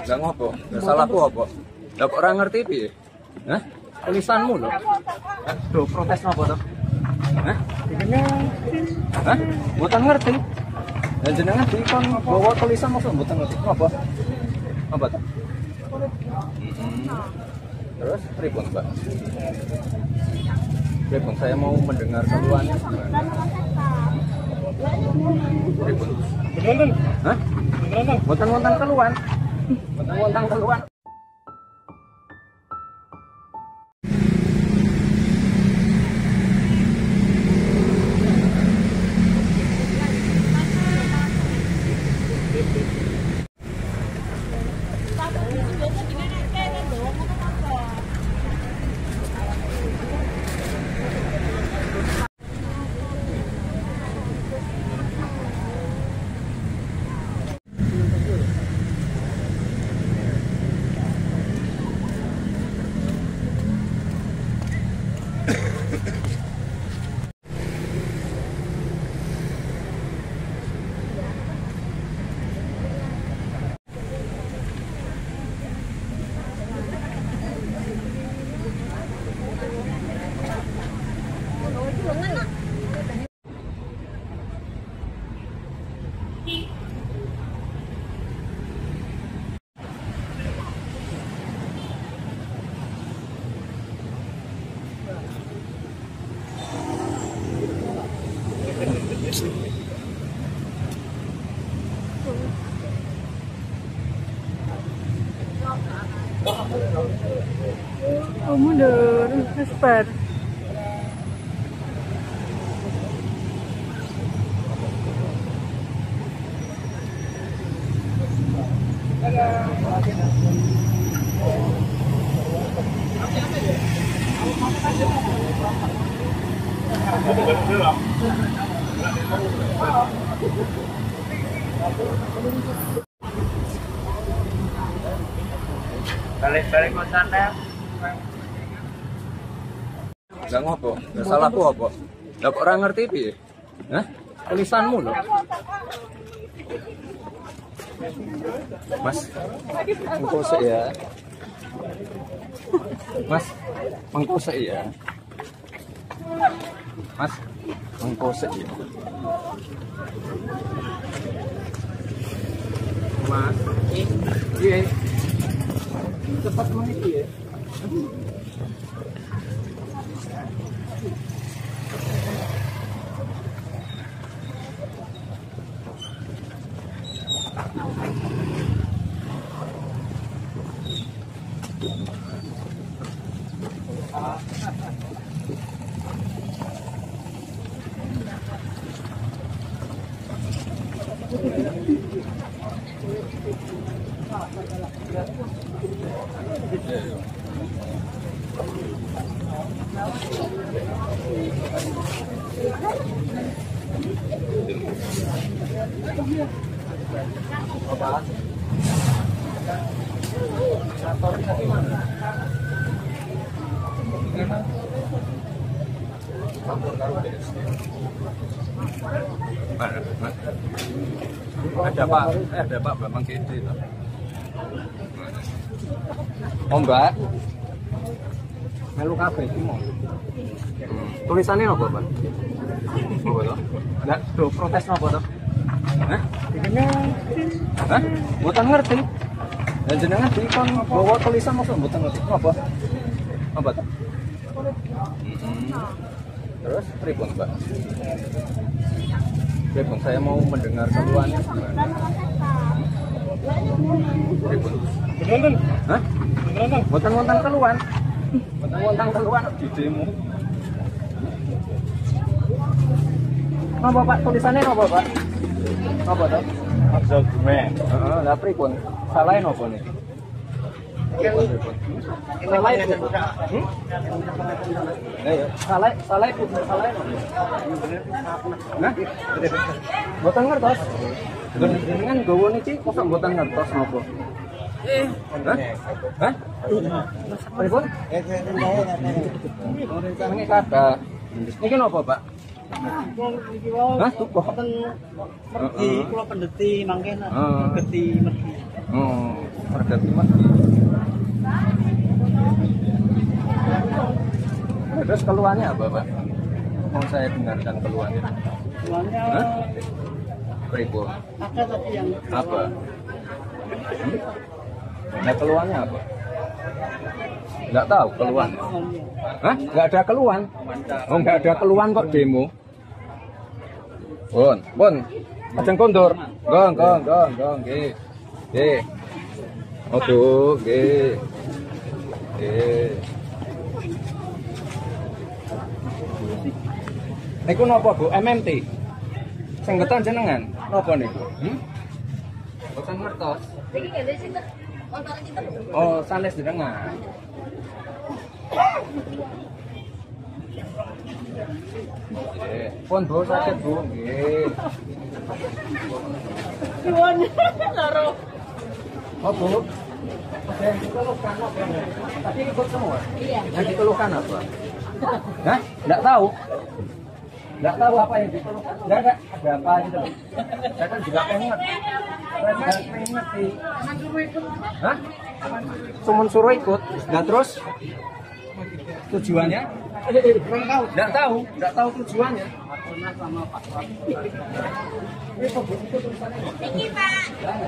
Lah ngopo? Lah salahku apa? Lah kok ora ngerti piye? Hah? Tulisanmu lho. Aduh, protes napa to? Hah? Hah? Mboten ngerti. Lah jenengan dikon bawa tulisan mosok mboten ngerti. Apa? Apa to? Terus pripun, Mbak? Pripun, saya mau mendengar keluhannya gimana? Pripun? Beneran? Hah? Beneran? Wonten-wonten keluhan. Wonten-wonten keluhan. Oh, mundur, sebar. Balik kosannya. Lah ngopo? Lah salahku apa? Lah kok ora ngerti piye? Hah? Tulisanmu lho. Mas, engko sik ya. Mas, engko sik ya. Mas, engko sik ya. Mas, iya. Cepat menit ya. Ada Pak Bambang Gede. Oh Mbak, melu kabeh iki mau. Tulisannya apa Pak? Apa to? Lah, do protes apa to? Hah? Hah? Mboten ngerti. Lah jenengan dikon bawa tulisan mosok mboten ngerti. Apa? Apa to? Terus pripun, Mbak? Pripun, saya mau mendengar keluhannya gimana? Pripun? Beneran? Hah? Beneran? Wonten-wonten keluhan. Wonten-wonten keluhan di demo. Apa Pak? Tulisannya apa Pak? Apa to? Argumen. Heeh, lah pripun? Salahe napa niki? Salah itu. Salah itu. Nah, mboten ngertos. Dengan gowo niki kok mboten ngertos napa? Hah? Pripun? Ini kata. Niki napa, Pak? Hah, tuku. Mergi kula pendeti mangke geti mergi. Oh, harga timas. Terus keluhannya apa, Pak? Mau saya dengarkan keluhannya. Keluarnya Ribu. ada tadi yang Apa? Nah, keluhannya apa? Nggak tahu keluhan. Hah? Nggak ada keluhan? Oh, nggak ada keluhan kok demo. Bon. Ajeng kondur. Gong, nggih. Nggih. Aduh, nggih. Nggih. Niku napa, Bu? MMT. Sing beton jenengan. Napa niku? Boten ngertos. Oh, sanes jenengan. Nggih. Pun Bu sakit, Bu. Nggih. Suwun loro. Oh, Bu. Ada yang dikeluhkan apa? Tadi ikut semua? Iya. Yang dikeluhkan apa? Hah? Nggak tahu? Nggak tahu apa yang dikeluhkan? Nggak, ada apa gitu loh. Saya kan juga pengen. Saya juga pengen ngerti. Hah? Cuman suruh ikut. Nah terus? Tujuannya? Nggak tahu tujuannya. Ini Pak.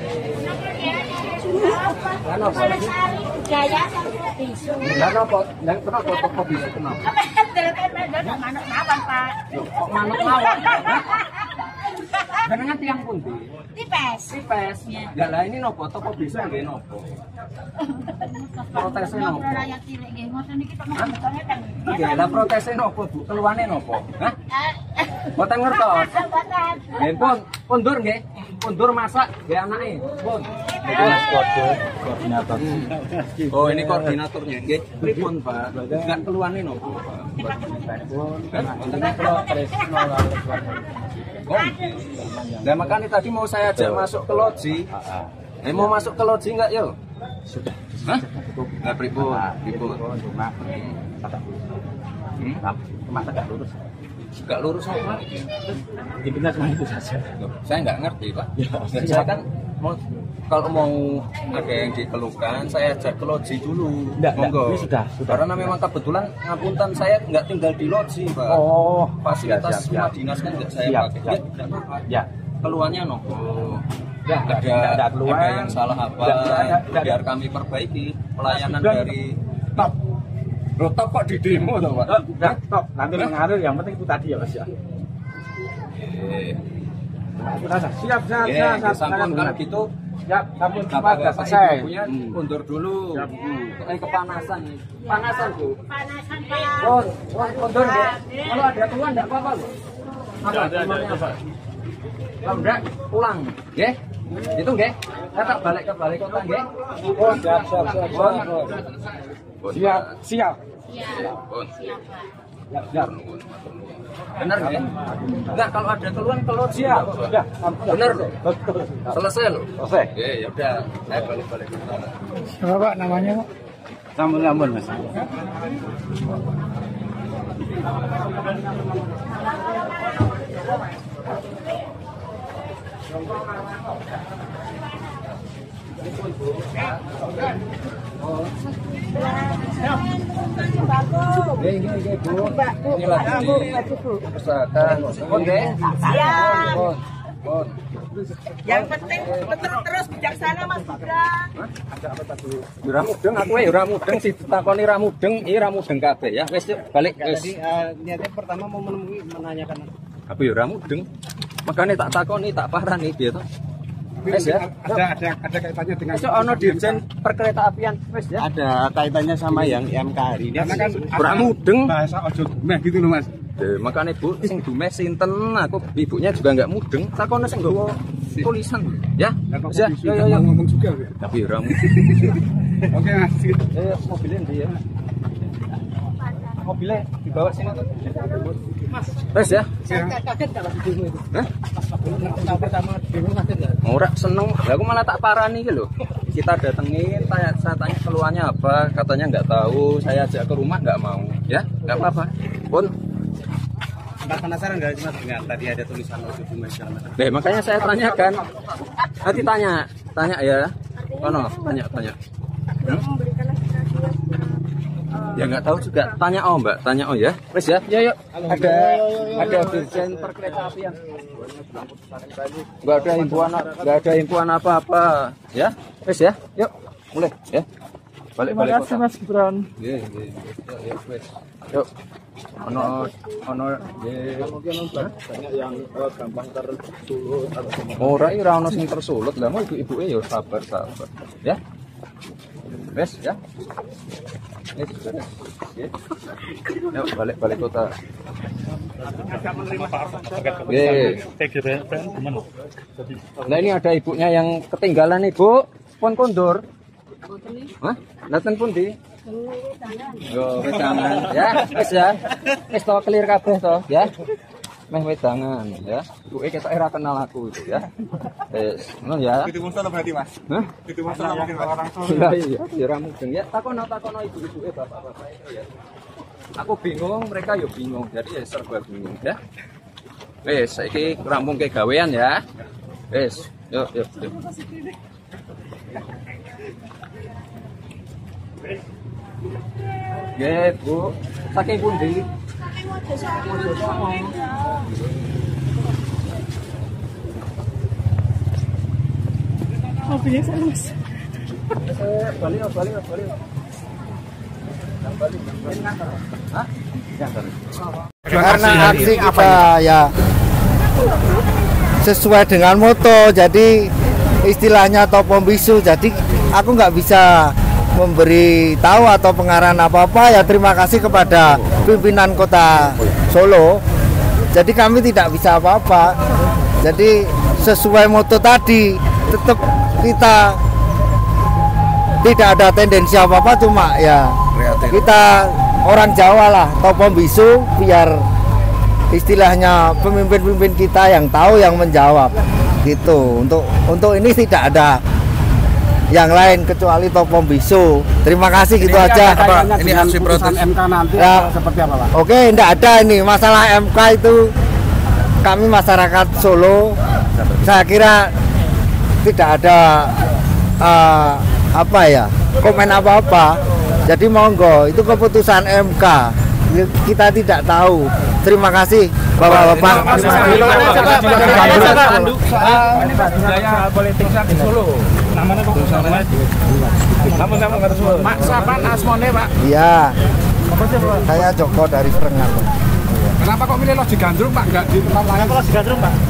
Kan apa? Gaya sama bisu. Kenapa toko bisu kenapa? Manuk mawon, Pak. Kok manuk mawon? Jenengan tiang pundi? Tipes. Tipes. Ya lah ini nopo toko bisu nggih nopo? Protesnya nopo? Rakyat cilik nggih ngoten iki kok betone kan. Nggih, lah protesnya nopo, Bu? Keluhane nopo? Hah? Mboten ngertos. Nggih, pun pundur nggih. Pundur masak nggih anake. Pun. Koordinator. Oh, ini koordinatornya nggih. Pripun, Pak? Enggak keluhane nopo, Pak? Oh. Nah, makanya tadi mau saya ajak masuk ke loji. Mau masuk ke loji enggak, yo? Sudah. Hah? Enggak pripun? Cuma cuma tegak lurus. Enggak lurus apa? Intinya cuma itu saja. Loh, saya nggak ngerti, Pak. Ya, Saya kan kalau mau ada yang dikeluhkan, saya ajak ke loji dulu. Monggo. Ini sudah. Karena memang kebetulan ngapunten saya nggak tinggal di loji, Pak. Oh, Fasilitas siap. rumah dinas kan nggak saya Siap, pakai. siap. Ya, tidak apa-apa. Ya. Keluhannya nopo. Ya, ada keluhan. ada yang salah apa? Tidak. Biar kami perbaiki pelayanan Sudah. dari Top. Loh, top kok di demo toh, Pak? Udah, top. Nanti mengalir yang penting itu tadi ya, Mas ya. Siap. Sampun kalau gitu Siap, sampun Bapak selesai. Ibunya mundur dulu. Kepanasan nih. Panasan, Bu. Panasan, Pak. Mundur nggak? Kalau ada keluhan nggak apa-apa loh. Apa? Keluhannya apa? Kalau enggak, pulang. Nggih? Itu nggih? Saya tak balik ke balai kota nggih? Oh, siap. Siap. Siap. Benar nggak? Enggak, kalau ada keluhan ke loji. Siap. Ya, Benar loh. betul. Selesai loh. Selesai. Oke, ya udah. Saya balik-balik ke sana. Siapa Pak namanya, Pak? Sambun, Mas. Nggih, Bu. Ini lagi usahakan. Nggih. Siap. Bon. Yang penting terus bijaksana, Mas Gibran. Ora mudeng aku ora mudeng ditakoni ra mudeng, ra mudeng kabeh ya. Wis yuk balik wis. Tadi niatnya pertama mau menemui menanyakan. Aku ya ora mudeng. Makane tak takoni, tak parani piye to. Wis ya. Ada kaitannya dengan Wis ono dirjen perkeretaapian wis ya. Ada kaitannya sama yang MK hari ini. karena kan Ora mudeng. bahasa ojo dumeh gitu loh, Mas. Makane Bu sing dumeh sinten aku ibunya juga enggak mudeng. Takone sing nggawa tulisan ya. Wis ya. Yo. Ngomong juga. Ya. Tapi ora mudeng. Oke, Mas. Mobilnya ndi ya? Mobilnya dibawa sini tuh. Wes ya. Kaget kalau di demo itu. Hah? Pas pertama demo kaget enggak? Ora seneng. Lah aku malah tak parani iki lho. Kita datengin, saya tanya keluhannya apa, katanya nggak tahu. Saya ajak ke rumah nggak mau. Ya, nggak apa-apa. Pun. Sempat penasaran enggak Mas dengan tadi ada tulisan ojo dumeh segala macam. Makanya saya tanyakan. Nanti tanya ya. Kono, tanya. Ya nggak tahu juga. Tanya Mbak. Tanya ya. Wes ya. Yuk. Ada dirjen perkereta apian. Nggak ada himpuan apa-apa. Ya. Wes ya. Yuk. Mulai ya. Balik Terima kasih kota. Mas Gibran. Nggih. Yuk, wes. Yuk. Ono banyak yang gampang tersulut atau ora ono sing tersulut lah, mau ibu-ibuke ya sabar. Ya. Wes ya. Wes. Yuk balik kota. Nah ini ada ibunya yang ketinggalan ibu, pon kondur. Hah? Datang pun di. Yo wedangan ya, wis ya. Wis to clear kabeh to ya. Meh wedangan ya. Ibuke ketok ora kenal aku itu ya. Wis, ngono ya. Itu musuh berarti Mas. Hah? Itu musuh mungkin orang tua. Lah iya, ya ora mungkin ya. Takono ibu-ibuke bapak-bapak itu ya. Aku bingung, mereka yo bingung. Jadi ya serba bingung ya. Wis, saiki rampung ke gawean ya. Wis, yuk. Ya, Bu. Saking pundi? Mobilnya saya Mas. Balik. Hah? Karena aksi kita ya sesuai dengan moto, jadi istilahnya topo bisu, jadi aku nggak bisa memberi tahu atau pengarahan apa-apa. Ya terima kasih kepada pimpinan Kota Solo, jadi kami tidak bisa apa-apa. Jadi sesuai moto tadi, tetap kita tidak ada tendensi apa-apa, cuma ya kita orang Jawa lah, topo bisu, biar istilahnya pemimpin-pemimpin kita yang tahu, yang menjawab gitu. Untuk ini tidak ada yang lain kecuali topo bisu. Terima kasih gitu aja. ini hasil protes MK nanti Ya. seperti apa Pak? Oke, enggak ada ini masalah MK itu, kami masyarakat Solo saya kira tidak ada apa ya, komen apa-apa. Jadi monggo, itu keputusan MK, kita tidak tahu. Terima kasih Bapak-bapak. Politiknya di Solo. Namanya kok Mak Sapan Asmone Pak. Iya. Saya Joko dari Serengan. Kenapa kok milih Loji Gandrung Pak? Enggak di tempat lain? Loji Gandrung Pak.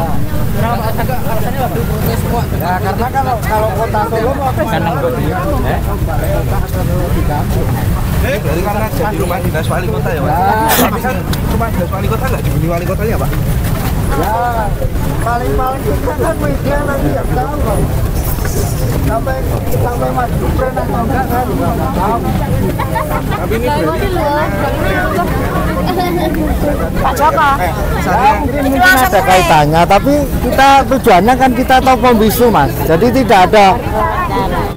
Ya karena kalau Kota Solo mau Berarti karena jadi rumah dinas wali kota ya Pak? Tapi kan rumah dinas wali kota nggak dibeli wali kotanya Pak? ya paling kita kan media nanti yang tahu Pak. Sampai Mas Gibran atau enggak kan nggak tahu. Tapi ini berarti Pak Joko. Mungkin ada kaitannya, tapi kita tujuannya kan kita tahu pembisu Mas, jadi tidak ada